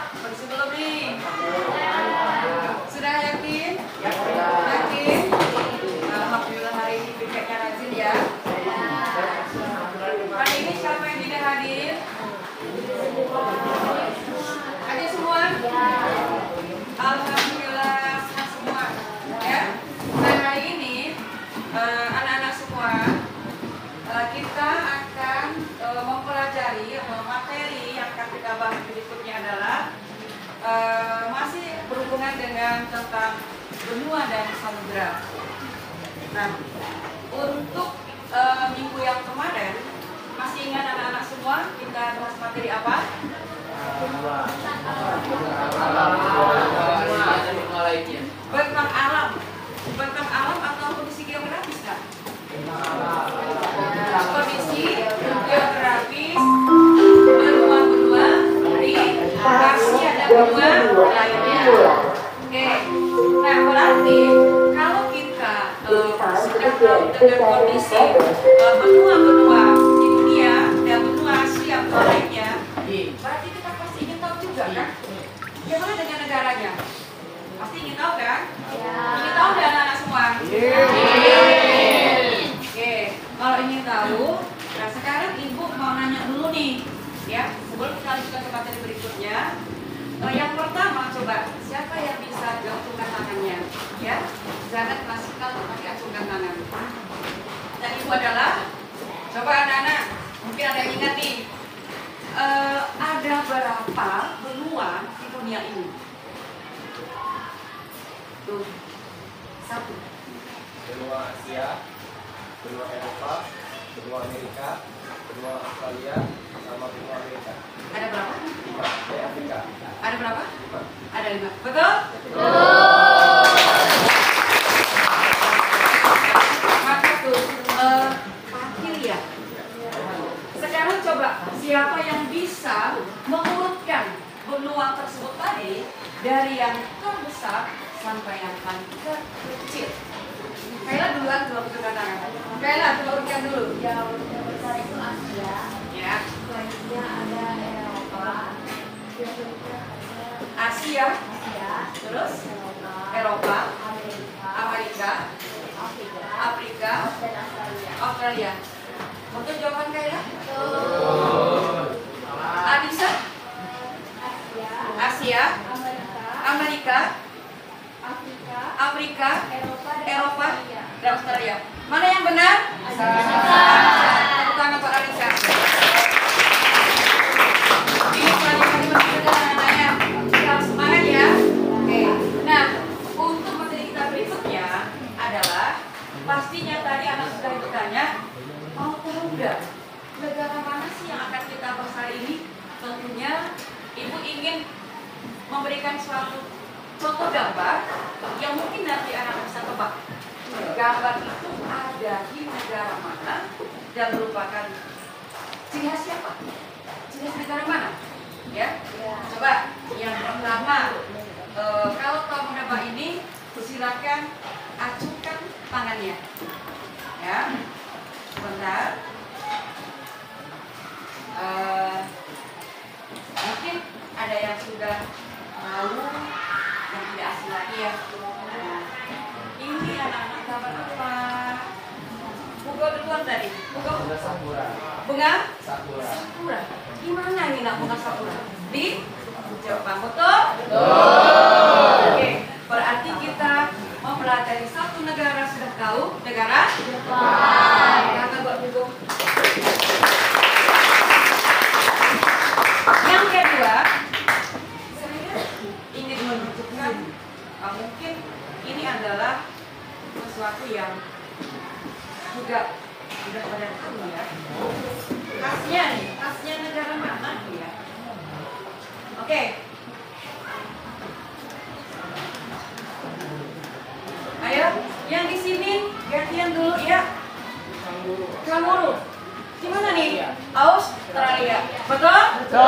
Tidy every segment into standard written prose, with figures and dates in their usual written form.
Bersih belum nih? Sudah yakin? Yakin? Alhamdulillah hari ini pikirnya rajin ya. Hari ini siapa yang tidak hadir? Hadir semua? Alhamdulillah semua ya. Nah hari ini anak-anak semua kita akan mempelajari materi yang akan kita bahas berikutnya adalah masih berhubungan dengan tentang benua dan samudra. Nah, untuk minggu yang kemarin masih ingat anak-anak semua kita bahas materi apa? Tentang alam. Tentang alam atau kondisi geografis kan? Kondisi geografis benua-benua di Asia dan benua lainnya. Oke, nah berarti kalau kita sudah tahu dengan kondisi benua-benua di dunia dan benua Asia dan lainnya, berarti kita pasti ingin tahu juga kan? Bagaimana dengan negaranya? Pasti ingin tahu kan? Ingin tahu dan anak-anak semua? Oke, kalau ingin tahu, nah sekarang ibu mau nanya dulu nih, ya sebelum kita lanjutkan ke materi berikutnya. Yang pertama coba siapa yang bisa acungkan tangannya, ya? Jangan klasikal tapi acungkan tangan. Dan ibu adalah, coba anak-anak, mungkin ada yang ingat nih, ada berapa benua di dunia ini? Tuh, satu. Benua Asia, benua Eropa, benua Amerika, benua Australia, sama benua Amerika. Ada berapa? 5. Afrika. Ada berapa? 5. Ada 5. Betul? Maka tuh, akhir ya. Sekarang coba siapa yang bisa mengurutkan benua tersebut tadi dari yang terbesar sampai yang paling kecil. Kaila duluan coba putuskan tangan. Kaila coba urutkan dulu. Yang terbesar itu Asia, Ya. selanjutnya ada Eropa, berikutnya ada Asia, Asia, terus Eropa, Eropa, Amerika, Afrika, Afrika, Afrika, dan Australia. Australia. Betul jawaban Kaila? Betul. Anissa? Asia, Asia, Amerika, Amerika, Afrika, Afrika, Eropa, dan Eropa, Australia. dan Australia. Mana yang benar? Tepuk tangan Pak Anissa. Ini pelajaran menunjukkan anak-anaknya. Kita harus semangat ya. Oke. Nah, untuk materi kita berikutnya adalah pastinya tadi anak sudah bertanya, mau tahu nggak negara mana sih yang akan kita bahas hari ini? Tentunya ibu ingin memberikan suatu contoh gambar yang mungkin nanti anak bisa tebak. Gambar itu ada di negara mana dan merupakan ciri khas siapa? Ciri khas negara mana? Ya, coba yang pertama, kalau kamu menebak ini, silakan acungkan tangannya. Ya, sebentar. Mungkin ada yang sudah tahu, yang tidak asing lagi ya. Nah, ini anak-anak gambar apa? Bunga duluan tadi. Bunga Sakura. bunga Sakura. sakura. Di mana ini nak bunga sakura? Di Jepang, betul? Oke, berarti kita mempelajari satu negara sudah tahu, negara Jepang. Kata buat dukung. Yang kedua, saya ingin menunjukkan mungkin ini adalah sesuatu yang juga sudah pada tahu ya. Khasnya nih, khasnya negara mana ya? Oke. Ayo, yang di sini gantian dulu ya. Kanguru. Di mana nih? Australia. Betul?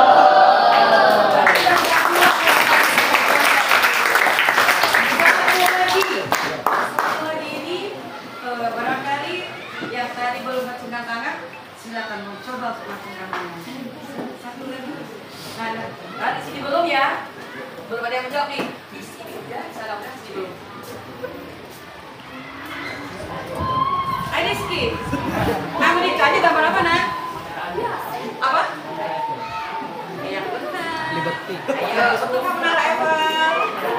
Satu lagi ini barangkali yang tadi belum mengacungkan tangan, silakan mencoba untuk mengacungkan tangan. Satu lagi. Nah, di sini belum ya? Belum ada yang menjawab nih. Di sini udah, salah udah sini. Rizky, Amerikanya gambar apa nak? Apa? Yang benar. Liberty. Ayo, betul kan benar Evan?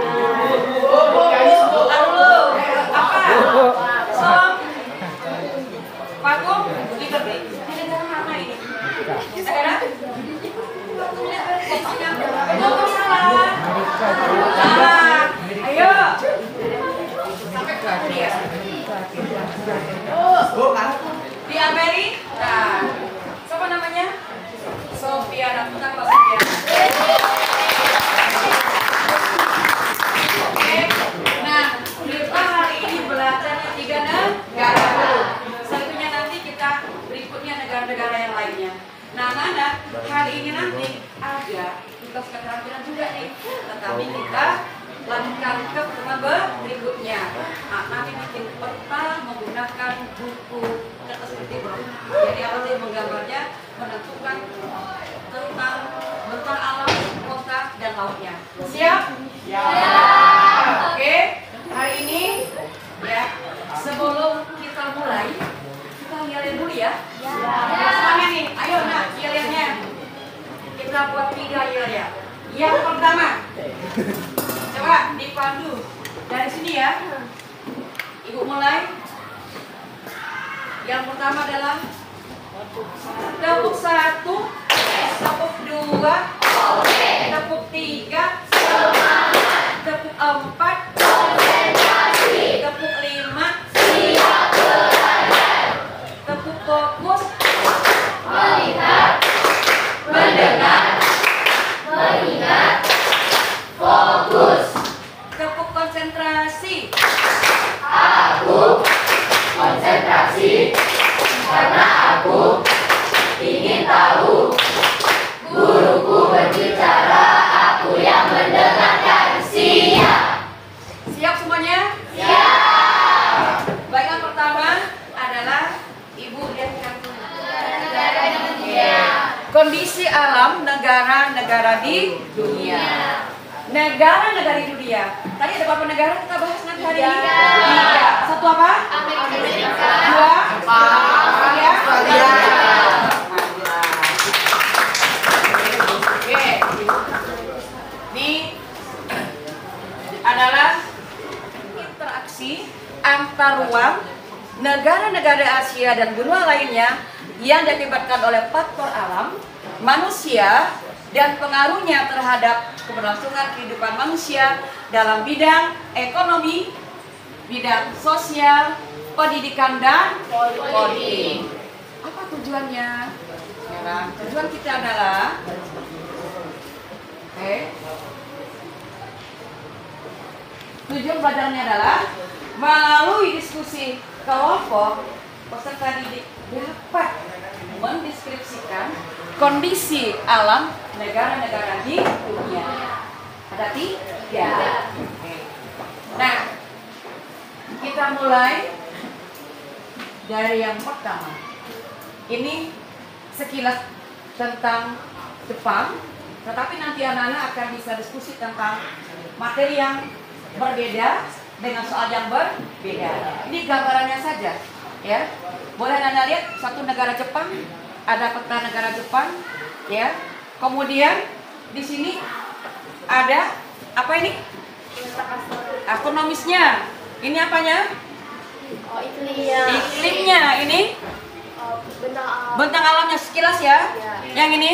Lalu, apa? Som, Patung, Liberty. Ini negara mana ini? Negara? Betul salah. Salah. Ayo. Sampai ke dia. Di Amerika. Siapa namanya? Sofia. Bukan Pak Sofia. Oke. Nah, kita hari ini belajarnya 3 negara. Selanjutnya nanti kita berikutnya negara-negara yang lainnya. Nah, anak hari ini nanti ada tugas keterampilan juga nih. Tetapi kita lanjutkan ke pertemuan berikutnya. Nah, nanti bikin peta menggunakan buku kertas seperti ini. Jadi apa sih menggambarnya, menentukan tentang bentuk alam, kota dan lautnya. Siap? Ya. Oke. Hari ini ya, sebelum kita mulai, kita lihat dulu ya. Semuanya nih, ayo nak, lihatnya. Kita buat 3 ya. Yang pertama. Coba dipandu dari sini ya. Ibu mulai. Yang pertama adalah tepuk 1, tepuk 2, tepuk 3, tepuk 4, tepuk 5, tepuk fokus, melihat, mendengar, mengingat, fokus. Tepuk konsentrasi. Aku konsentrasi karena aku ingin tahu. Guruku berbicara, aku yang mendengarkan. Siap. Siap semuanya? Siap. Baik, yang pertama adalah Ibu lihat kartu. Kondisi alam negara-negara di dunia. Negara-negara di dunia. Tadi ada berapa negara kita bahas nanti hari ini? 3. Satu apa? Amerika. 2. Australia. Oke. Ini adalah interaksi antar ruang negara-negara Asia dan benua lainnya yang diakibatkan oleh faktor alam, manusia, dan pengaruhnya terhadap keberlangsungan kehidupan manusia dalam bidang ekonomi, bidang sosial, pendidikan, dan politik. Apa tujuannya? Sekarang tujuan kita adalah tujuan belajarnya adalah melalui diskusi kelompok peserta didik dapat mendeskripsikan kondisi alam negara-negara di dunia. Ada 3. Nah, kita mulai dari yang pertama. Ini sekilas tentang Jepang, tetapi nanti anak-anak akan bisa diskusi tentang materi yang berbeda dengan soal yang berbeda. Ini gambarannya saja, ya. Boleh anak lihat satu negara Jepang, ada peta negara Jepang, ya. Kemudian di sini ada apa ini? Ekonomisnya. Ini apanya? Oh, Iklimnya. Ini bentang alamnya sekilas ya. Yang ini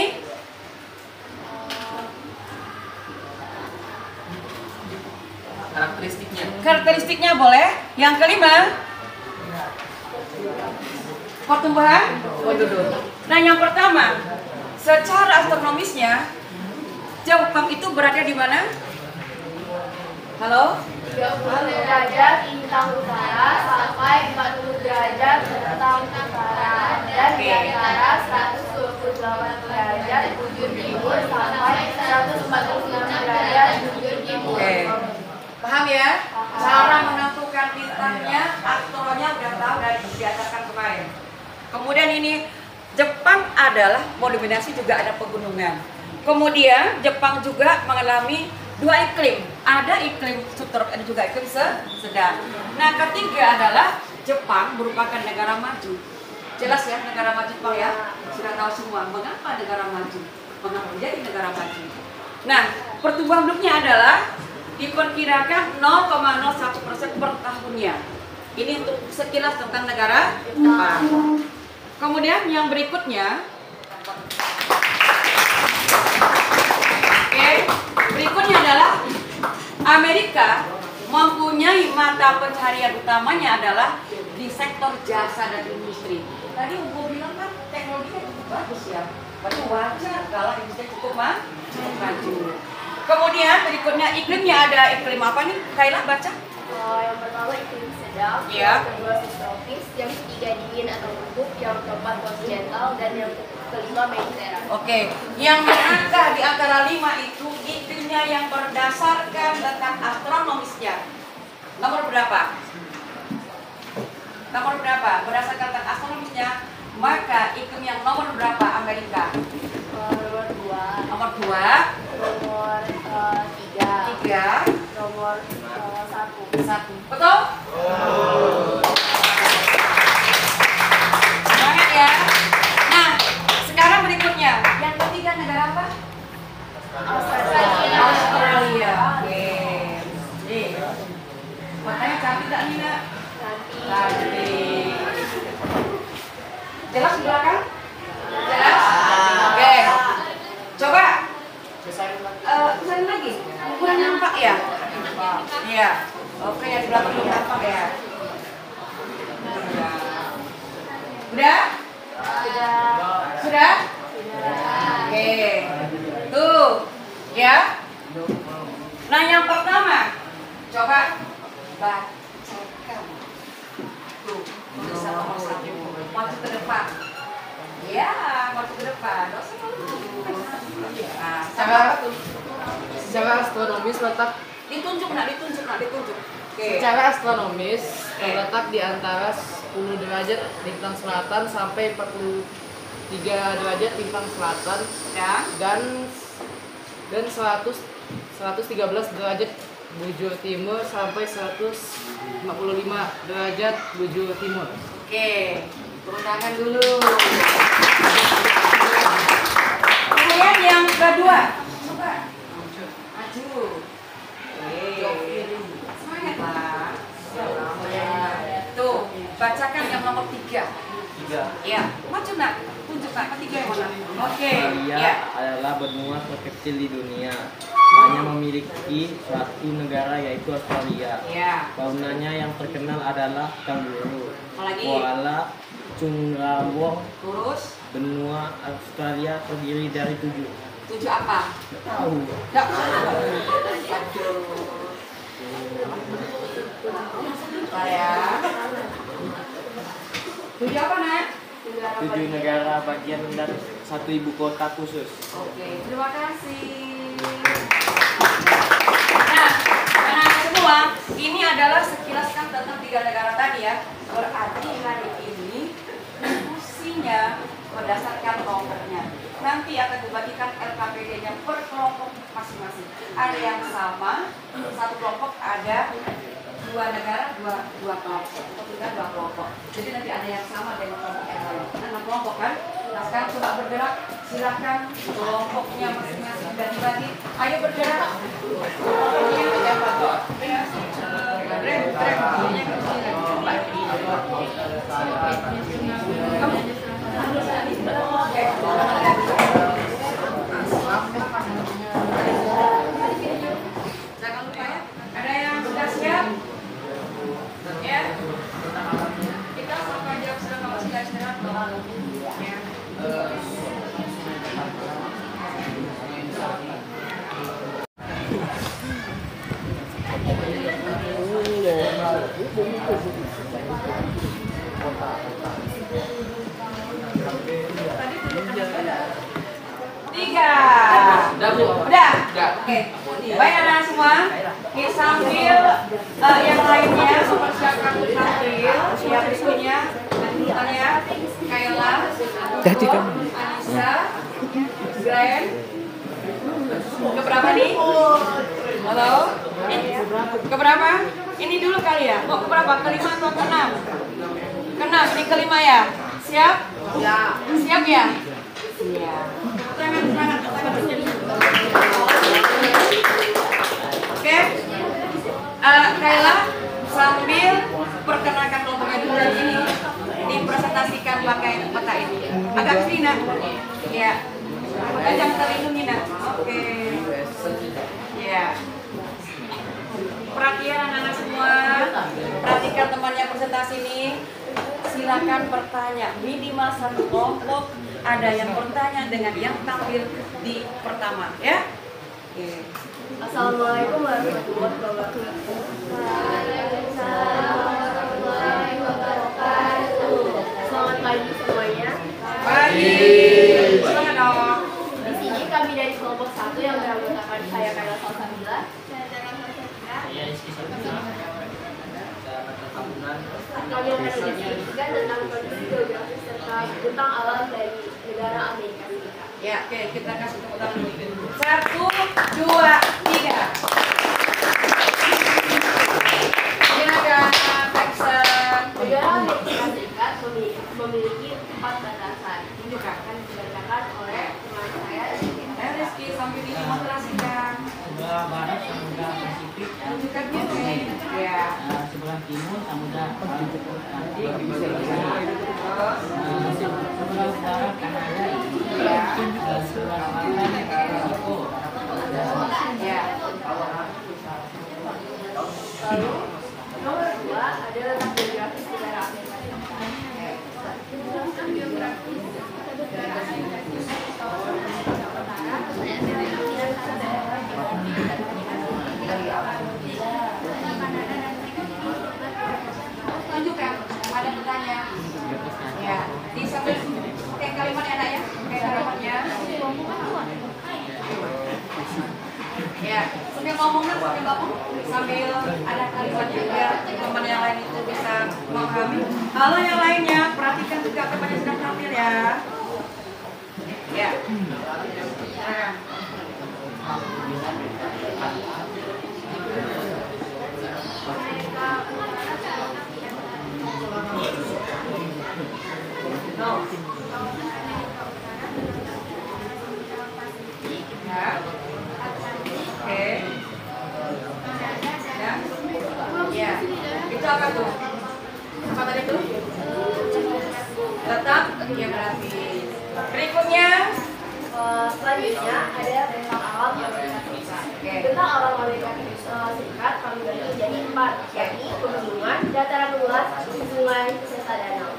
karakteristiknya boleh. Yang kelima pertumbuhan. Nah, yang pertama secara astronomisnya Jepang itu berada di mana? Halo? 30 derajat lintang utara sampai 40 derajat lintang utara dan di antara 128 derajat bujur timur sampai 146 derajat bujur timur. Oke. Paham ya? Cara menentukan bintangnya, astronomnya udah tahu dari berdasarkan kemarin. Kemudian ini Jepang adalah mendominasi juga ada pegunungan. Kemudian Jepang juga mengalami Dua iklim, ada iklim subtropis, ada juga iklim sedang. Nah, ketiga adalah Jepang merupakan negara maju. Jelas ya, negara maju Jepang ya. Sudah tahu semua mengapa negara maju, mengapa menjadi negara maju. Nah, pertumbuhan penduduknya adalah diperkirakan 0,01% per tahunnya. Ini untuk sekilas tentang negara Jepang. Kemudian yang berikutnya, berikutnya adalah Amerika mempunyai mata pencaharian utamanya adalah di sektor jasa dan industri. Tadi Umbo bilang kan teknologinya cukup bagus ya, berarti wajar kalau industri cukup maju. Kemudian berikutnya iklimnya ada iklim apa nih? Kayla baca. Yang pertama iklim sedang, Iya. yang kedua subtropis, yang ketiga dingin atau gugup, yang keempat kontinental, dan yang kelima mediterania. Oke, yang manakah di antara 5 itu iklimnya yang berdasarkan letak astronomisnya? Nomor berapa? Nomor berapa? Berdasarkan letak astronomisnya, maka iklim yang nomor berapa Amerika? Nomor 2, Nomor 2, nomor 3, 3, nomor 1. 1. Betul? Semangat ya. Nah, sekarang berikutnya, yang ketiga negara apa? Australia. Australia. Oke. Nih. Makanya cantik tak Nina? Cantik. Jelas di belakang? Jelas? Oke. Coba. Usahain lagi. Kurang nampak ya? Iya. Oke, yang di belakang belum nampak ya. Udah? Sudah? Oke. Tuh. Ya. Nah, yang pertama, coba bacakan. Tuh, tulisan nomor 1. Maju ke depan. Ya, maju ke depan. Nah, Secara astronomis letak ditunjuk. Oke. secara astronomis terletak di antara 10 derajat lintang selatan sampai 43 derajat lintang selatan Ya. dan 113 derajat bujur timur sampai 155 derajat bujur timur. Oke. Turun tangan dulu. Kemudian yang kedua, coba maju. Semangat lah. Tuh, bacakan yang nomor 3. 3. Ya, maju nak. Tunjuk nak, ketiga yang mana? Oke. Australia Ya. adalah benua terkecil di dunia. Hanya memiliki satu negara yaitu Australia. Ya. Faunanya yang terkenal adalah kanguru, Apalagi? koala, cungrawong. Terus Benua Australia terdiri dari 7. 7 apa? Tahu. Enggak. Aduh. Bentar ya. 7 apa, Nak? 7 negara bagian dan 1 ibu kota khusus. Oke, terima kasih. Nah, anak-anak semua, ini adalah sekilas kan tentang 3 negara tadi ya. Berarti hari ini fungsinya berdasarkan kelompoknya. Nanti akan dibagikan LKPD-nya per kelompok masing-masing. Ada yang sama, satu kelompok ada 2 negara, 2 kelompok, atau 2 kelompok. Jadi nanti ada yang sama dengan kelompok yang lain. 6 kelompok kan? Nah sekarang coba bergerak, silakan kelompoknya masing-masing dan dibagi. Ayo bergerak. Jangan lupa ya, ada yang sudah siap? Ya. Kita sampai jam sudah kalau sudah istirahat loh. Ya. Tadi tiga. Udah? Oke. Baik anak semua. Oke, sambil yang lainnya mempersiapkan untuk tampil. Yang berikutnya lanjutannya Kayla, Anissa, Glenn. Keberapa nih? Keberapa? Ini dulu kali ya. Mau keberapa? Kelima atau keenam? Keenam. Ini kelima ya. Siap? Ya. Siap ya? Siap. Tangan. Oke. Kayla sambil perkenalkan kelompoknya dulu dan ini dipresentasikan pakai peta ini. Agak kesini nak. Ya. Jangan terlindungi nak. Oke. Ya. Perhatian anak-anak semua. Perhatikan temannya presentasi ini. Silakan bertanya. Minimal satu kelompok ada yang bertanya dengan yang tampil di pertama, ya. Oke. Assalamualaikum warahmatullahi wabarakatuh. Waalaikumsalam warahmatullahi wabarakatuh. Selamat pagi semuanya. Pagi. Semangat dong. Di sini kami dari kelompok 1 yang beranggotakan saya Kayla Salsabila. Saya Rizky Sabila. Saya Mata Tahunan. Kami akan mendiskusikan tentang kondisi geografis serta bentang alam dari negara Amerika Serikat. Ya, oke, kita kasih tepuk tangan dulu. 1, 2, 3. Silakan, Texan. Negara Amerika Serikat memiliki 4 batasan. Ini akan dibacakan oleh teman saya. Rizky sambil didemonstrasikan. Sebelah barat Samudra Pasifik. Tunjukkan ini. Ya. Sebelah timur Samudra Atlantik. Sebelah utara Kanada. Sebelah selatan Meksiko. Ya. Lalu nomor 2 ada letak geografis negara Amerika Serikat. Letak geografis negara Amerika Tunjukkan. Ada pertanyaan. Ya. Di sambil pakai kalimat enak ya. Pakai kalimatnya. Ya. Sambil ngomong sambil ada kalimatnya biar teman yang lain itu bisa memahami. Halo yang lainnya, perhatikan juga temannya sedang tampil ya. Ya. Nah. No. Ya. Oke. Ya. Itu apa tuh? Apa tadi tuh? Letak geografis. Berikutnya. Selanjutnya ada bentang alam Amerika Serikat. Bentang alam Amerika Serikat kami bagi menjadi 4, yakni pegunungan, dataran luas, sungai, serta danau.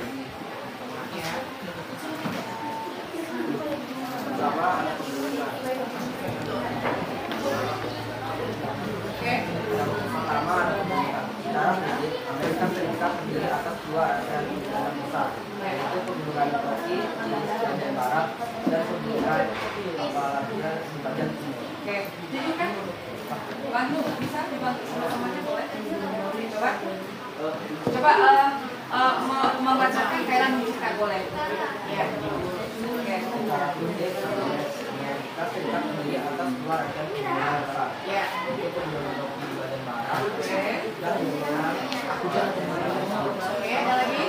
Oke. Pertama, Amerika Serikat terdiri atas 2 area besar, yaitu pegunungan Rocky di bagian barat dan pegunungan Appalachia di bagian timur. Oke. Tunjukkan. Bantu, bisa dibantu sama-samanya boleh? Coba. Coba membacakan Kayla menunjukkan boleh. Ya. Oke. Amerika Serikat terdiri atas 2 area pegunungan besar, Ya. yaitu pegunungan Rocky di bagian barat Oke. dan pegunungan Appalachia di bagian timur. Oke, ada lagi?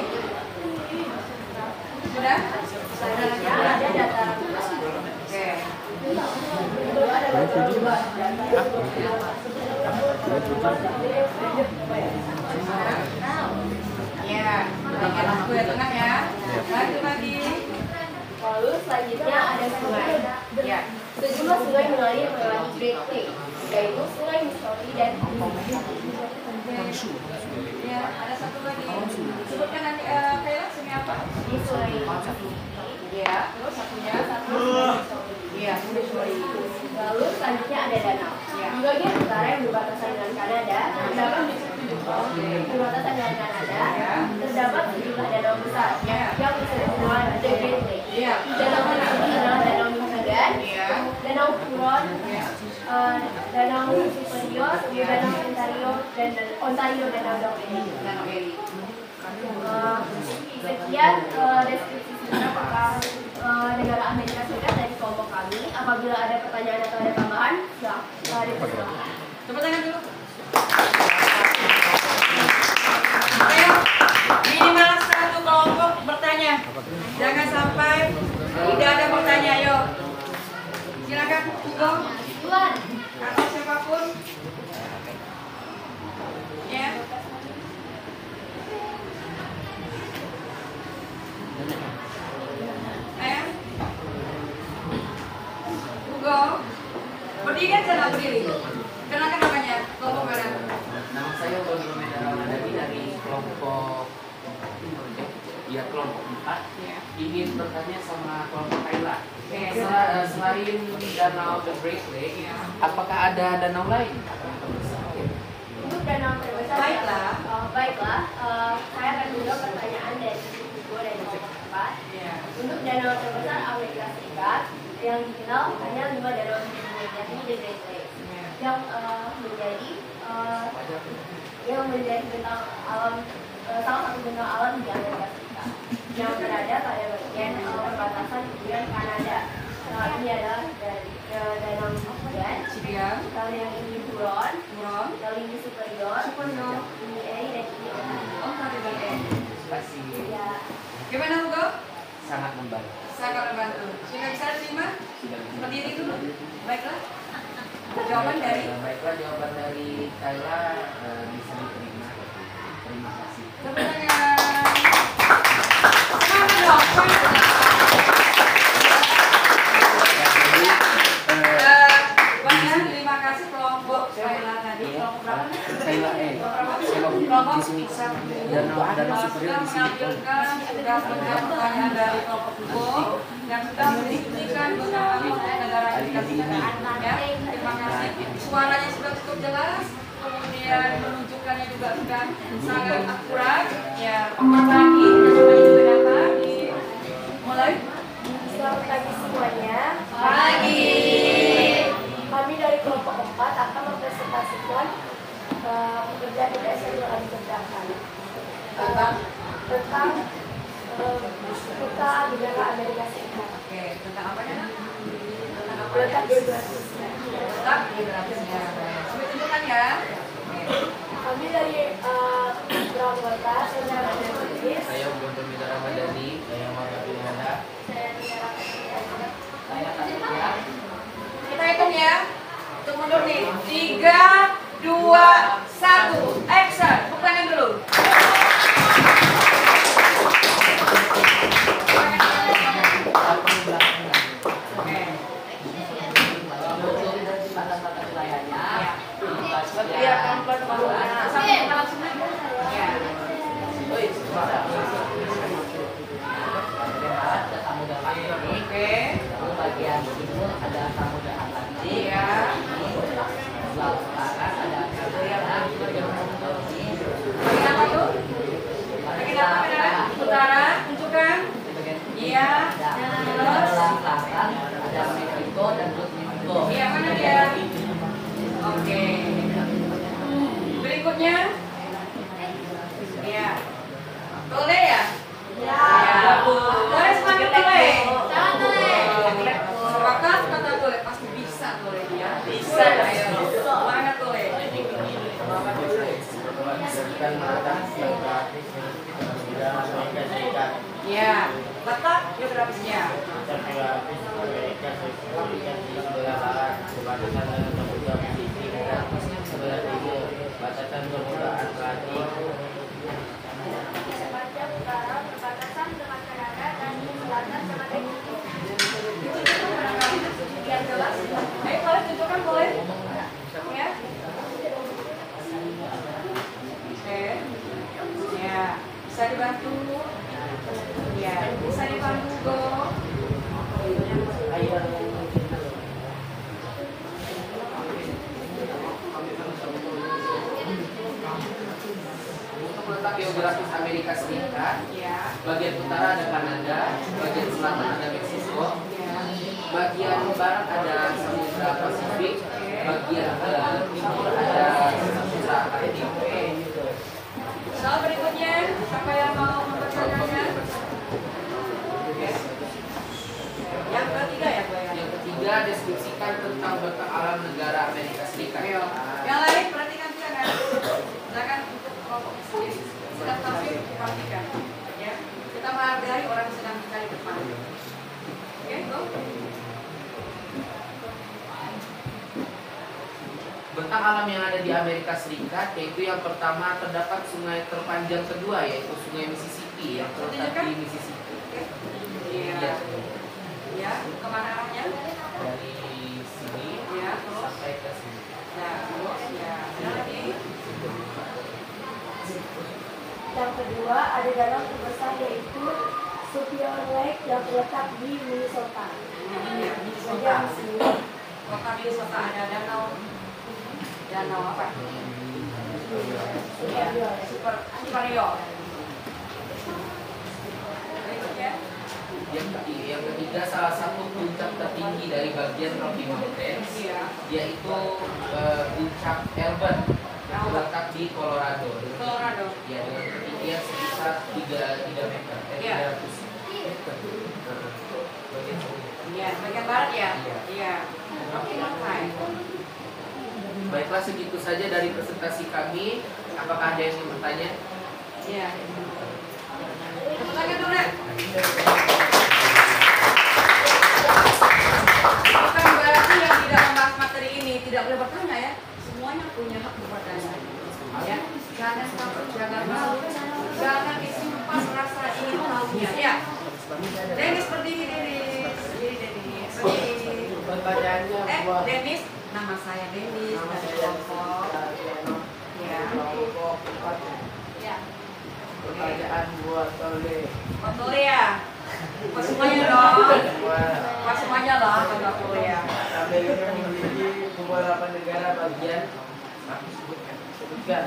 Sudah? Selanjutnya ada dataran luas. Oke. Kedua ada dataran luas. Ya, bagian aku ya tengah ya. Lanjut lagi. Lalu selanjutnya ada sungai. Ya. Sejumlah sungai mengalir melewati Great Lake, yaitu Sungai Missouri dan Ya, ada satu lagi. Sebutkan nanti Kayla sungai apa? di Sungai Ya, terus satunya satu. Iya, Missouri. Lalu selanjutnya ada danau. Di bagian utara yang berbatasan dengan Kanada, terdapat sejumlah danau besar yang disebut dengan The Great Lake. Iya. Danau tersebut adalah Danau Michigan, Iya. Danau Huron, Iya. Danau Superior, Danau Ontario, Danau Erie. Danau Erie. Sekian deskripsi singkat tentang negara Amerika Serikat dari kelompok kami. Apabila ada pertanyaan atau ada tambahan, silakan dipersilakan. Tepuk tangan dulu. Ayo, minimal satu kelompok bertanya. Jangan sampai tidak ada bertanya. Ayo, silakan Hugo atau siapapun. Ya. Ayo, Hugo, berdiri aja lah, berdiri. Kenalkan namanya, kelompok mana? Nama saya Hugo Ramadhani dari kelompok kelompok 4. Ya. Ingin bertanya sama kelompok Kayla. Oke. Selain danau The Great Lake, Ya. apakah ada danau lain? Untuk danau terbesar. Baiklah. Baiklah. Saya akan menjawab pertanyaan dari Hugo dari kelompok 4. Ya. Untuk danau terbesar Amerika Serikat yang dikenal hanya 5 danau di dunia, yakni The Great Lakes, yang menjadi bentang alam, salah satu bentang alam di Amerika Serikat yang berada pada bagian perbatasan dengan Kanada. Ini adalah dari danau Cibiang, lalu yang ini Huron, Huron, lalu ini Superior, ini Erie, dan ini oh Kabupaten. Pasti ya. Gimana Hugo? sangat membantu. Sangat membantu. Sudah bisa terima? Sudah Berdiri dulu. Baiklah. Jawaban dari Baiklah, jawaban dari Kayla bisa diterima. Terima kasih. tepuk tangan. Semangat dong, semangat. Banyak terima kasih kelompok Kayla tadi. Kelompok berapa nih? Kayla Kelompok di sini. satu. Danau Superior di sini. Sudah menjawab pertanyaan dari kelompok Hugo yang sudah mendiskusikan bersama negara Amerika Serikat. Ya, terima kasih. Suaranya sudah cukup jelas, kemudian menunjukkannya juga sudah sangat akurat. Ya, pagi dan juga datang. Mulai. Selamat pagi semuanya. Pagi. Kami dari kelompok 4 akan mempresentasikan pekerjaan tugas yang telah dikerjakan Tentang tentang peta negara Amerika Serikat. Oke, tentang apa ya? Tentang apa ya? Letak geografisnya. Letak geografisnya. Sampai tunjukkan ya. Oke. Kami dari Pramota, saya dari Inggris. Saya Hugo Ramadhani. Saya Muhammad Pinanda. Saya dari Saya Kak. Kita hitung ya. Untuk mundur nih. 3, 2, 1. Action. Tepuk tangan dulu. Oke. Biar pelan-pelan sampai kepala semua. Ya. Oke. Bagian timur ada Samudra Atlantik. Iya. Laut Barat ada Bagian apa tuh? Bagian apa benar? Utara. Tunjukkan. Iya. Terus. Selatan ada Meksiko dan Meksiko. Iya, mana dia? Oke. Berikutnya. Iya. Boleh ya? Ya. Boleh semangat boleh. Sepakat kata boleh pasti bisa boleh ya. Bisa. Ayo. Semangat boleh. Ya. Letak geografisnya. Batasan Samudra Atlantik. Sepanjang utara perbatasan dengan Kanada dan selatan sama Meksiko. Ditunjukkan barangkali biar jelas. Ayo boleh tunjukkan boleh. Ya. Oke. Ya. Bisa dibantu. Ya. Bisa dibantu Go. Untuk letak geografis Amerika Serikat, Ya. bagian utara ada Kanada, bagian selatan ada Meksiko, Ya. bagian barat ada Samudra Pasifik, bagian timur ada Samudra Atlantik. Soal berikutnya, siapa yang mau mempertanyakan? Oke. Yang ketiga ya, Bu ya. Yang ketiga, deskripsikan tentang bentang alam negara Amerika Serikat. Ayo. Yang lain perhatikan juga kan. Silakan Tentang alam yang ada di Amerika Serikat, yaitu yang pertama terdapat sungai terpanjang kedua, yaitu Sungai Mississippi yang terletak di Mississippi. Iya. Ya, kemana arahnya? Dari sini Ya, terus. sampai ke sini. Ya, terus ya. Ada lagi? Yang kedua ada danau terbesar yaitu Superior Lake yang terletak di Minnesota. Iya, Saja di sini. Kota Minnesota ada danau apa? Iya, Superior. Berikutnya. Yang ketiga, salah satu puncak tertinggi dari bagian Rocky Mountains, Iya. yaitu puncak Elbert yang terletak di Colorado. Colorado. Ya, dengan ketinggian sekitar 3 meter. Iya. 300. Bagian sini. Iya, bagian barat ya? Iya. Iya. Oke, baik. Baiklah, segitu saja dari presentasi kami. Apakah ada yang ingin bertanya? Iya. Tepuk tangan dulu, Nek. Bukan berarti yang tidak membahas materi ini tidak boleh bertanya ya. Semuanya punya hak bertanya. Ya, jangan takut, jangan malu, jangan disimpan rasa ingin tahunya. Ya. Dennis berdiri, Dennis. Berdiri, Dennis. Berdiri. Pertanyaannya buat Dennis, nama saya Dennis dari kelompok. Ya. kelompok 4. Ya. Pertanyaan buat Tole. Betul ya. Pas semuanya dong. Semua Pas semuanya loh, betul ya. Amerika memiliki beberapa negara bagian. Sebutkan.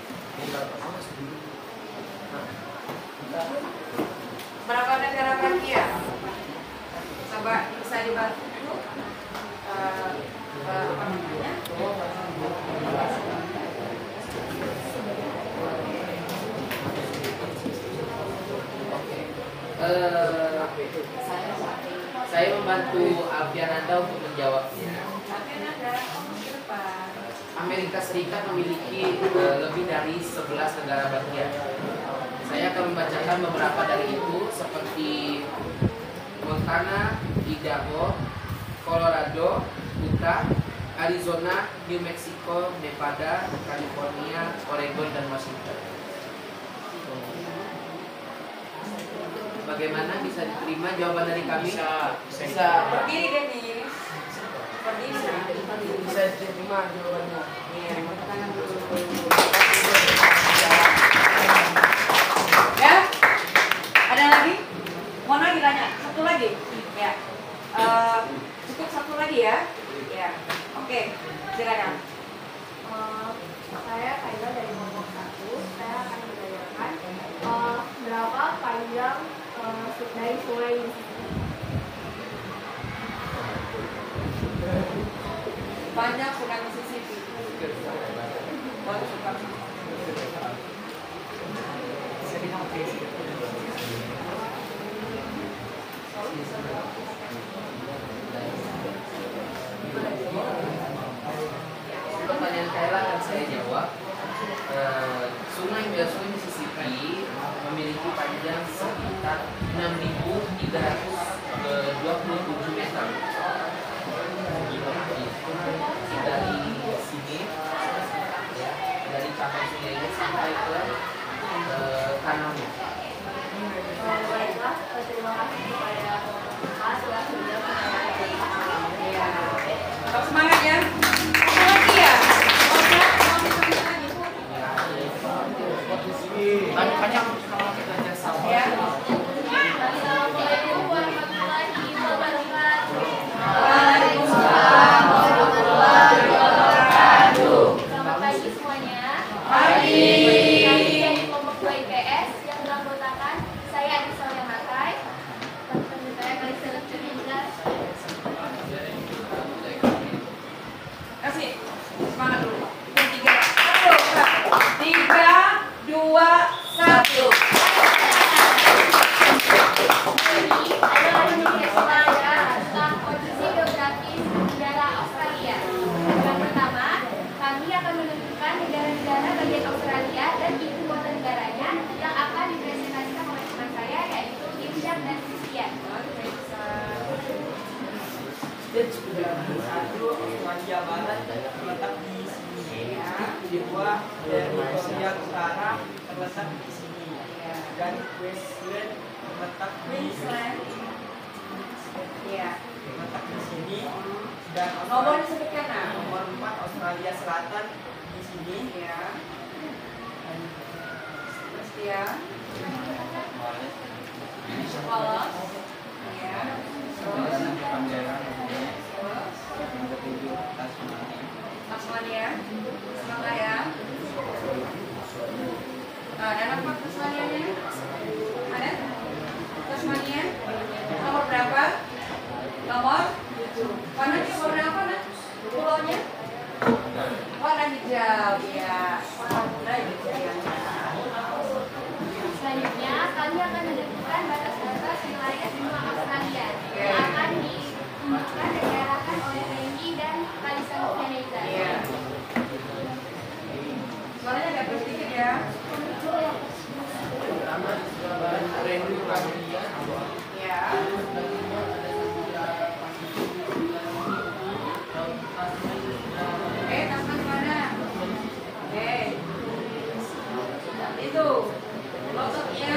Berapa negara bagian? Coba bisa dibantu dulu. Apa namanya? Saya membantu Alfiananda untuk menjawabnya. Tapi ada ke depan. Amerika Serikat memiliki lebih dari 11 negara bagian. Saya akan membacakan beberapa dari itu seperti Montana, Idaho, Colorado, Utah, Arizona, New Mexico, Nevada, California, Oregon, dan Washington. Bagaimana, bisa diterima jawaban dari kami? Bisa. Berdiri Dennis. Berdiri. Bisa diterima jawabannya. Iya, tangan dulu. Ya, ada lagi? Mau lagi tanya? Satu lagi? Ya. Cukup satu lagi ya? Ya. Oke, silakan. Saya Kaila dari kelompok 1. Saya akan menanyakan berapa panjang dari sungai Mississippi. Banyak sungai Mississippi. Baru suka. Pertanyaan Kayla akan saya jawab. Sungai Mississippi memiliki panjang sekitar 6.327 meter. Dari sini, ya, dari cabang sungai ini sampai ke kanalnya. Baiklah, terima kasih kepada Mas telah sudah Iya. Tetap semangat ya. Ada lagi ya? Oh, siap. Mau ditanya lagi? Banyak kalau kita jasa. Ya. Assalamualaikum warahmatullahi wabarakatuh. Waalaikumsalam warahmatullahi wabarakatuh. Selamat pagi semuanya. Pagi. Kami dari kelompok 2 IPS yang beranggotakan saya Adi Sonia Makai, teman-teman saya Kalista Lutfi. Kasih semangat dulu. Tiga, aduh, tiga, dua, satu. Ini adalah Indonesia Selatan tentang posisi geografis negara Australia. Yang pertama, kami akan menentukan negara-negara bagian Australia dan ibu kota negaranya yang akan dipresentasikan oleh teman saya, yaitu Irsyad dan Christian. Stage 31 Australia Barat terletak di kedua dari Korea Utara terletak di sini, dan Queensland terletak di sini, dan Nomor disebutkan nah. nomor 4 Australia Selatan di sini, Ya. Terus dia. Wallace. Ya. Terus. Yang ketujuh Tasmania. Tasmania. Semangat ya. Nah, dan apa Tasmania-nya? Ada? Tasmania. Nomor berapa? Nomor? Warnanya warna apa, Nak? Pulaunya? Warna hijau, ya. Warna hijau. Selanjutnya, kami akan menentukan batas-batas wilayah benua Australia yang akan ditentukan dan diarahkan oleh ranking dan barisan organizer. Iya. Suaranya agak sedikit ya. Pertama Randy Australia. Ya. Tasman mana? Itu. Lototnya.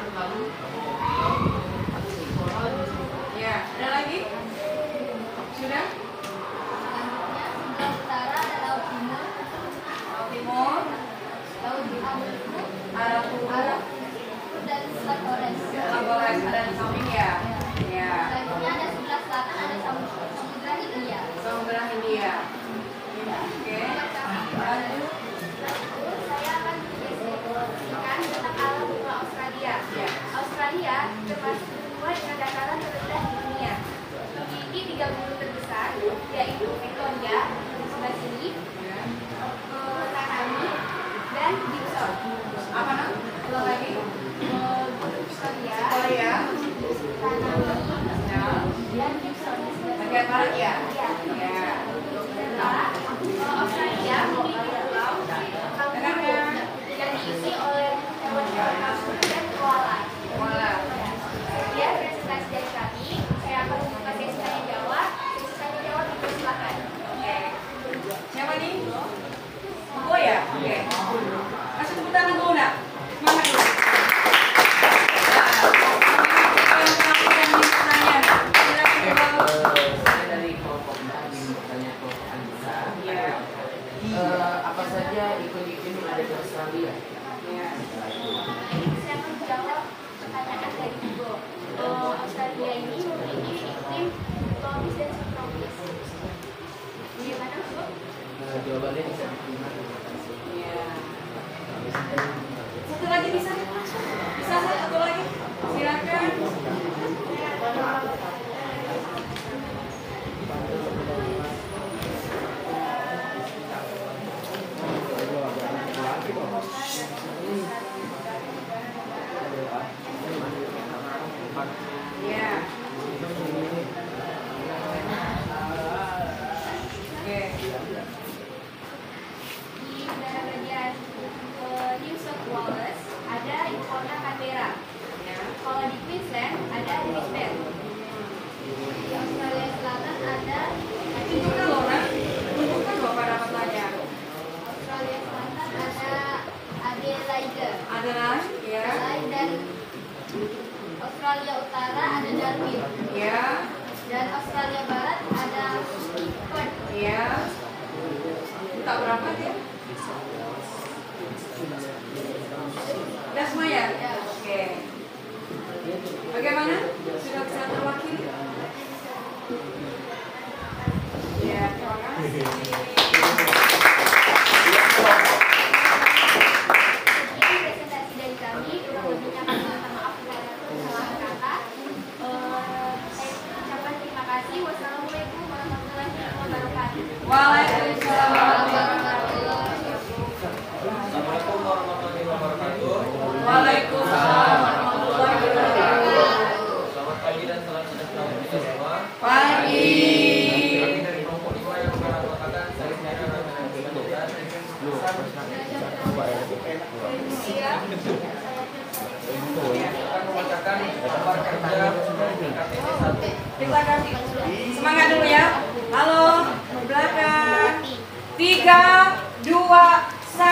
Ya, ada lagi? Sudah? Selanjutnya, sebelah utara ada Laut Timur, Laut Timur, Laut Timur, Arab Timur, dan Selat Flores. Flores ada di samping ya. Ya. Selanjutnya ada sebelah selatan ada Samudra Hindia. Samudra Hindia. Oke. Lanjut. Saya akan menjelaskan tentang alam benua Australia. Ya. Australia termasuk benua dengan dataran terendah di dunia. Memiliki 3 gunung terbesar, yaitu Victoria di sebelah sini, Tanami, dan Gibson. Apa nak? Ulang lagi. Gunung Victoria, Korea. Tanami, Ya. dan Gibson di sebelah sini. Bagian barat ya. Ya. Ya. Australia memiliki pulau Kangaroo yang diisi oleh hewan-hewan kanguru dan koala. Koala. Sekian presentasi dari kami. Saya akan membuka sesi tanya jawab. Sesi tanya jawab dipersilakan. Oke. Siapa nih? Oh ya. Oke. Kasih tepuk tangan dulu nak. Semangat dulu. Saya dari kelompok ingin bertanya kelompok Anissa. Apa saja iklim-iklim yang ada di Australia? Saya akan menjawab pertanyaan dari Ibu. Australia ini memiliki iklim tropis dan subtropis. Bagaimana, Bu? Jawabannya bisa diterima. Satu lagi bisa? Bisa satu lagi? Silakan. Ya. Oke. Di negara bagian New South Wales ada ibu kota Canberra. Kalau di Queensland ada Brisbane. Di Australia Selatan ada Tunjukkan loh nak. Tunjukkan loh pada matanya. Australia Selatan ada Adelaide. Adalah ya. Dan Australia Utara ada Darwin. Ya. Dan Australia Barat ada Perth. Ya. Tak berapa ya? Udah semua ya? Oke. Bagaimana? Sudah bisa terwakili? Ya, terima kasih. Ini presentasi dari kami. Kurang lebihnya kami minta maaf kepada kesalahan kata. Saya ucapkan terima kasih. Wassalamualaikum warahmatullahi wabarakatuh. Waalaikumsalam warahmatullahi Assalamualaikum warahmatullahi wabarakatuh. Waalaikumsalam warahmatullahi wabarakatuh. Selamat pagi dan salam sejahtera untuk kita semua. Pagi. Kami dari kelompok 5 yang akan mengatakan saya sendiri akan menyampaikan akan membacakan lembar kerja KTP 1. Terima kasih. Semangat dulu ya. Halo, ke belakang. 3, 2, 1.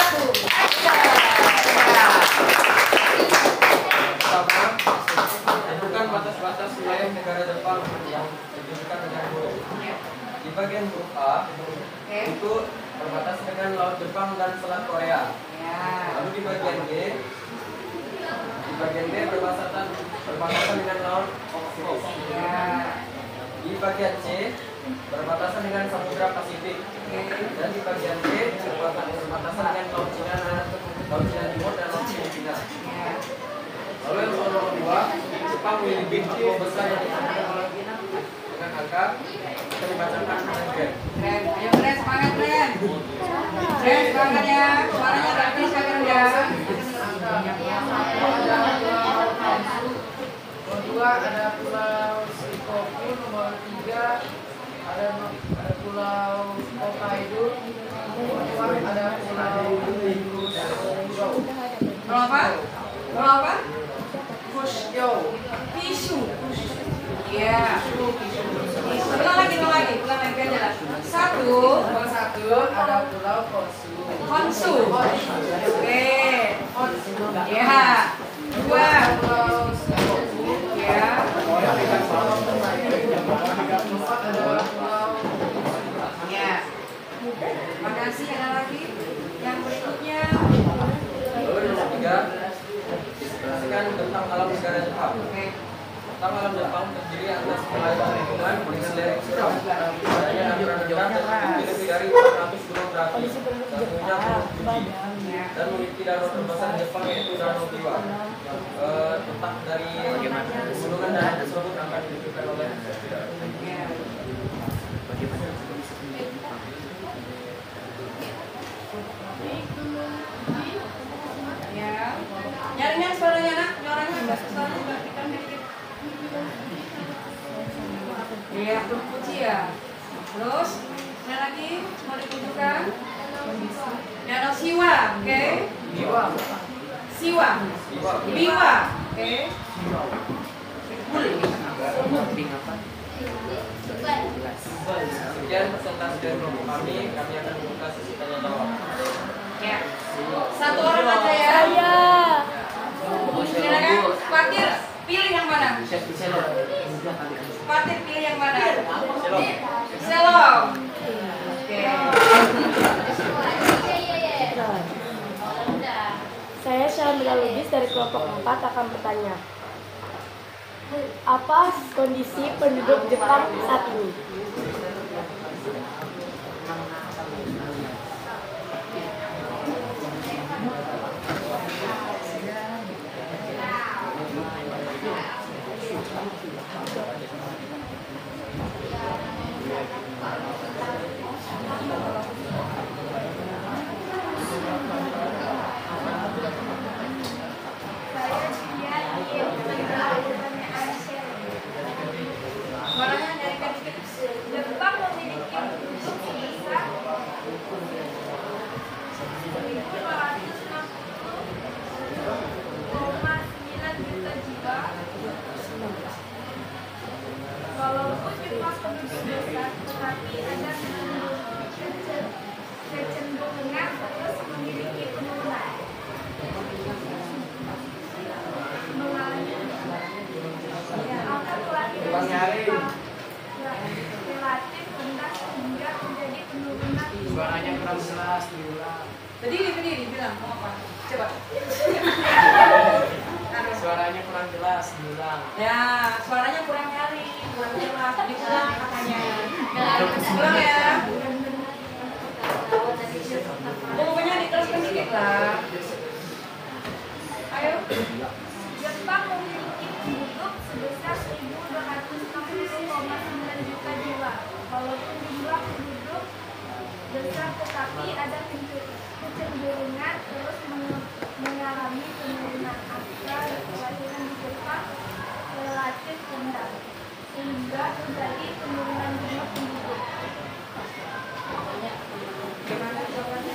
bagian huruf A Oke. itu berbatasan dengan Laut Jepang dan Selat Korea. Ya. Lalu di bagian G berbatasan dengan Laut Okhotsk. Ya. Di bagian C berbatasan dengan Samudra Pasifik. Dan di bagian D berbatasan dengan Laut Cina Timur dan Laut Filipina. Ya. Lalu yang soal nomor 2, Jepang memiliki pulau besar yang disebut dengan angka kita dibacakan dengan G. Keren. Ayo keren, semangat keren. Keren, semangat ya. Suaranya rapis keren ya. Nomor 2 ada Pulau Shikoku, nomor 3 ada Pulau Hokkaido, nomor 4 ada Pulau Kyushu. Pulau apa? Pulau apa? Kyushu. Pisu. Iya. Ulang lagi aja lah. Satu. Nomor 1 ada Pulau Honshu. Honshu. Oke. Ya. Dua. Pulau Shikoku. Ya. Empat ada Pulau Ya. Makasih. Ada lagi. Yang berikutnya. Lalu yang nomor 3, disebutkan tentang alam negara Jepang. Oke. Tentang alam Jepang terdiri atas wilayah lingkungan dengan lereng curam. Adanya aliran rendah dan memiliki lebih dari 400 gunung berapi. Satunya Gunung Fuji. Dan memiliki danau terbesar di Jepang yaitu Danau Biwa. Letak dari gunungan danau tersebut akan ditunjukkan oleh Ya. Ya. Nyaringnya suaranya nak, suaranya enggak kita dikit. Iya, Fuji ya. Terus, ada lagi mau ditunjukkan? Danau Siwa, oke? Biwa. Siwa, Biwa, oke? sekian presentasi dari kelompok kami akan membuka sesi tanya jawab. Ya. Satu orang aja ya. Silakan, Fatir, pilih yang mana? Fatir pilih yang mana? Selong. Oke. Saya Syamila Lubis dari kelompok 4 akan bertanya. Apa kondisi penduduk Jepang saat ini? Suaranya nyarikan dikit. Jepang memiliki penduduk sebesar 1.560,9 juta jiwa. Walaupun Jepang penduduk besar, tetapi ada kecenderungan terus memiliki penurunan. Mengalami angka kelahiran relatif rendah sehingga terjadi penurunan. Suaranya kurang jelas, diulang. Berdiri, bilang mau apa? Coba. Suaranya kurang jelas, diulang. Ya, suaranya kurang nyaring, kurang jelas. Diulang katanya. Ulang ya. Pokoknya diteruskan dikit lah. Ayo. Jepang memiliki penduduk sebesar 1.260,9 juta jiwa. Walaupun jumlah penduduk besar, tetapi ada kecenderungan terus mengalami penurunan. Angka kelahiran di Jepang relatif rendah, sehingga terjadi penurunan jumlah penduduk. Gimana jawabannya?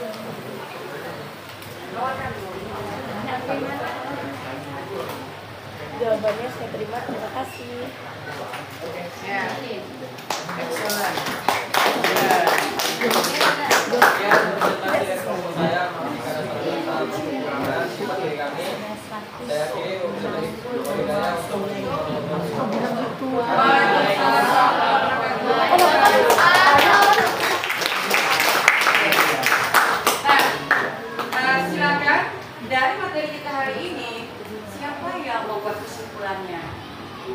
Jawabannya saya terima, terima kasih. Ya. Excellent. Sekian presentasi dari kelompok saya. Jika ada pertanyaan dari kami, saya akhiri wabillahi hidayah untuk Waalaikumsalam warahmatullahi wabarakatuh.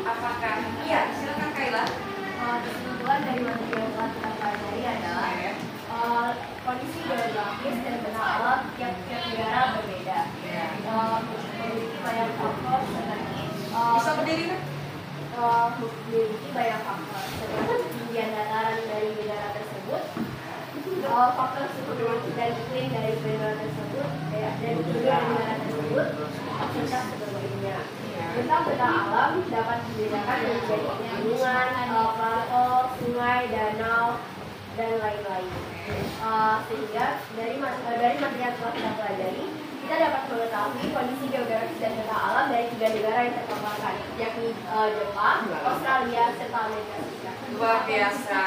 Apakah? Iya, silakan Kaila. Kesimpulan dari materi yang telah kita pelajari adalah kondisi geografis dan bentuk alam tiap-tiap negara berbeda. Memiliki banyak faktor seperti Bisa berdiri kan? memiliki banyak faktor seperti ketinggian dataran dari negara tersebut, faktor suhu dan iklim dari negara tersebut, dan juga negara tersebut, serta sebagainya. Bentang-bentang alam dapat dibedakan menjadi gunungan, plato, sungai, danau, dan lain-lain. Sehingga dari materi yang telah kita pelajari, kita dapat mengetahui kondisi geografis dan bentang alam dari 3 negara yang terpaparkan, yakni Jepang, Australia, serta Amerika Serikat. Luar biasa.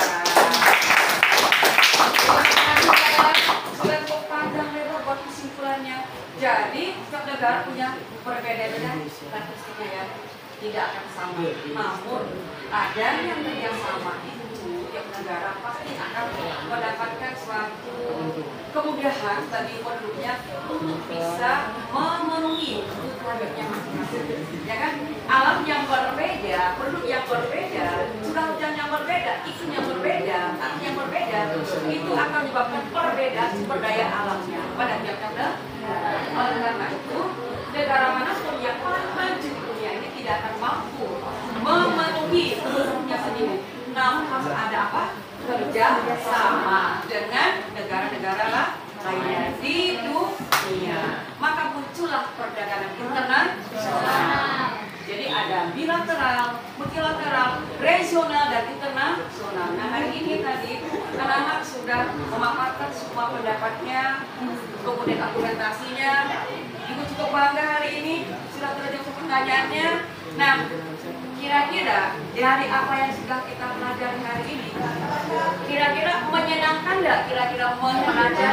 Sudah panjang lebar buat kesimpulannya. Jadi setiap negara punya perbedaan karakteristiknya ya, tidak akan sama. Namun ada yang sama itu tiap negara pasti akan mendapatkan suatu kemudahan bagi penduduknya untuk bisa memenuhi kebutuhannya masing-masing. Ya kan? Alam yang berbeda, penduduk yang berbeda, curah hujan yang berbeda, iklim yang berbeda, tanah yang berbeda, itu akan menyebabkan perbedaan sumber daya alamnya pada tiap-tiap negara. Oleh karena itu, negara manapun yang paling maju di dunia ini tidak akan mampu memenuhi kebutuhannya sendiri. Namun harus ada apa? Kerja sama dengan negara-negara lainnya di dunia. Maka muncullah perdagangan internasional. Jadi ada bilateral, multilateral, regional, dan internasional. Nah hari ini tadi anak-anak sudah memaparkan semua pendapatnya, kemudian argumentasinya. Ibu cukup bangga hari ini sudah terjawab pertanyaannya. Nah, kira-kira dari apa yang sudah kita pelajari hari ini, kira-kira menyenangkan nggak? Kira-kira mempelajari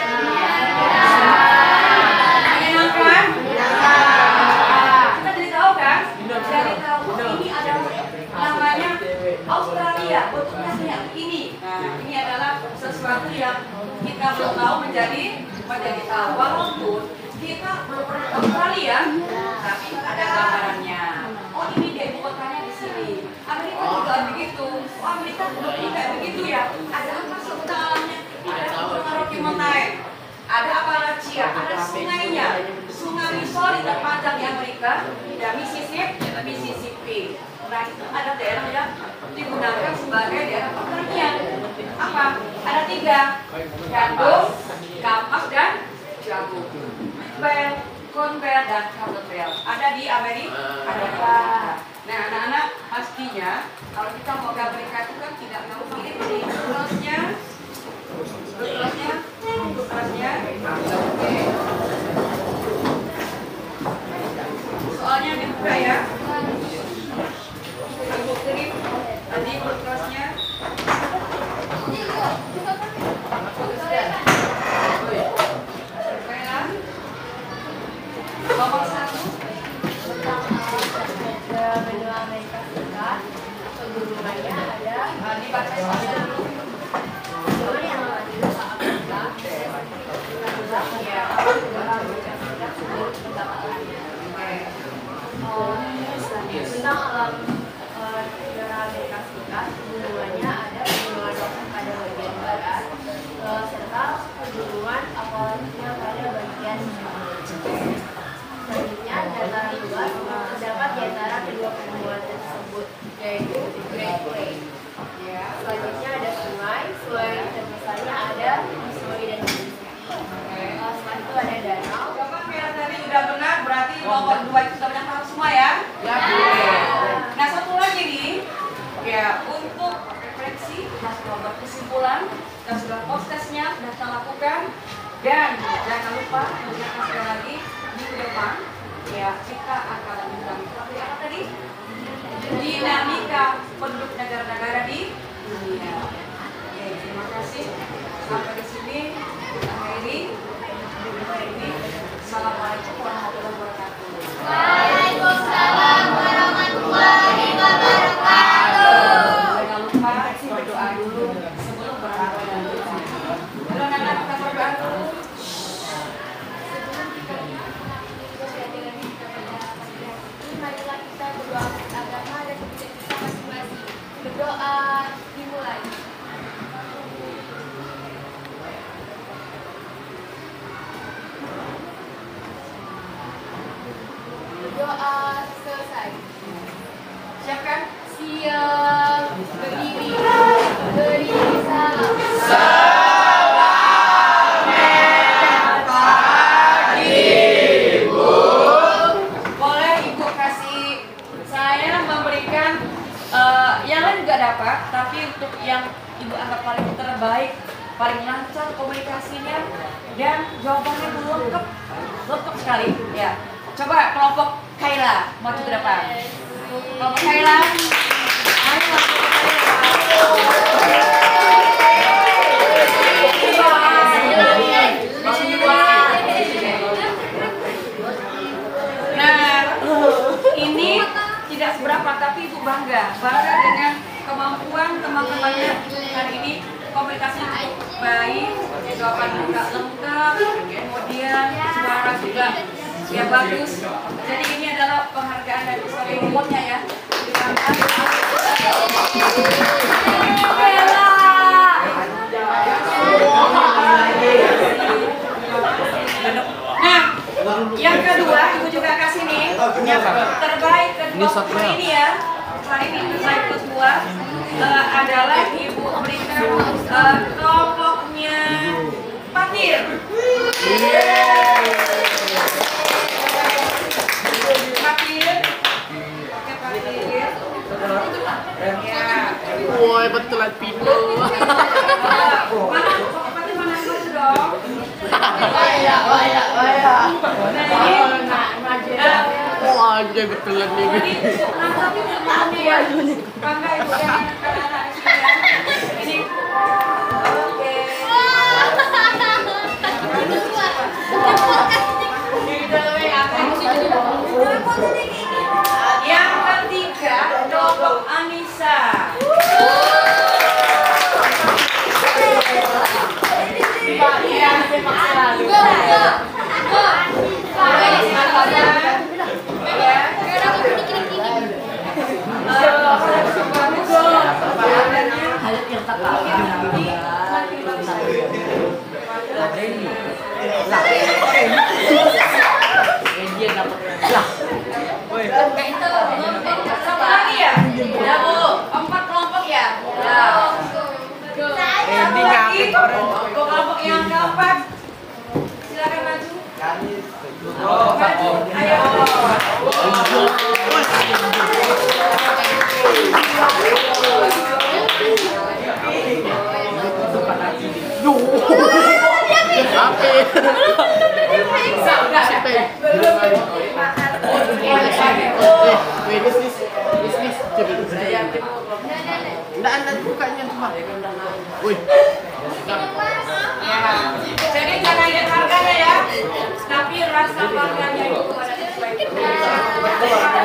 menyenangkan? Kita jadi tahu kan? Jadi tahu ini adalah namanya Australia, bentuknya kayak ini. Nah, ini adalah sesuatu yang kita belum tahu menjadi tahu. Walaupun kita belum pernah ke Australia, tapi ada gambarannya. Oh ini dia ibu kotanya di sini. Amerika juga begitu. Oh Amerika juga kayak begitu ya. Ada apa seputar alamnya? Ada Gunung Rocky Mountain, ada Appalachia, ada sungainya. Sungai Missouri terpanjang di Amerika, dan Mississippi. Nah itu ada daerah yang digunakan sebagai daerah pertanian. Apa? Ada 3, gandum, kapas, dan jagung. Bel, Conbel, dan Cowbell ada di Amerika. Nah anak-anak pastinya kalau kita mau Amerika itu kan tidak tahu ini terusnya. Soalnya dibuka ya. Ibu kirim tadi berterusnya. Nomor 1 benua Amerika Serikat, pegunungannya ada dibaca dulu. pegunungan yang maju ke Afrika, ya, Amerika Serikat seluruh pendapataannya. Tentang alam negara Amerika Serikat, pegunungannya ada pegunungan Rocky pada bagian barat, serta pegunungan Appalachia pada bagian selanjutnya dataran luas terdapat di antara kedua pegunungan tersebut, yaitu Great Plains. Selanjutnya ada sungai terbesarnya ada Missouri dan Mississippi. Setelah itu ada danau. Coba biar tadi udah benar, berarti nomor 2 itu sudah paham semua ya? Ya. Nah satu lagi nih, ya untuk refleksi, kita sudah buat kesimpulan, kita sudah podcastnya, sudah kita lakukan, dan jangan lupa mengingatkan sekali lagi minggu depan, ya kita akan lanjutkan topik apa tadi? Dinamika penduduk negara-negara di dunia. Oke, terima kasih. Sampai di sini kita akhiri. Assalamualaikum warahmatullahi wabarakatuh. Waalaikumsalam warahmatullahi wabarakatuh. Jangan lupa berdoa dulu sebelum berangkat. Halo anak-anak, kita berdoa dulu. Marilah kita berdoa agama dan dan jawabannya lengkap, lengkap sekali. Ya, coba kelompok Kaila maju ke depan. Kelompok Kaila, ayo maju ke Nah, ini tidak seberapa, tapi Ibu bangga dengan kemampuan teman-temannya hari ini. Komunikasinya cukup baik, jawaban juga lengkap, kemudian suara juga ya bagus. Jadi ini adalah penghargaan dari sebagai rumusnya ya. Nah, yang kedua Ibu juga kasih nih yang terbaik kedua ini ya. Hari ini terbaik kedua adalah Ibu berikan kelompoknya Patir. Patir. Oke, Patir. Ya. Woi, betulan Pino. Mana Patir mana dulu dong? Wah, anjay betulan nih. Nanti teman-temannya ya. Bangga Ibu ya anak-anak di sini ya. Ini oke. Yang ketiga, kelompok Anissa. Satu lagi ya? Ya Bu, 4 kelompok ya? Ya. Satu lagi, kelompok yang keempat. Silakan maju. Maju, ayo. Nggak ada bukanya cuma. Wih. Ya. Jadi jangan lihat harganya ya, tapi rasa bangganya itu ada sesuai.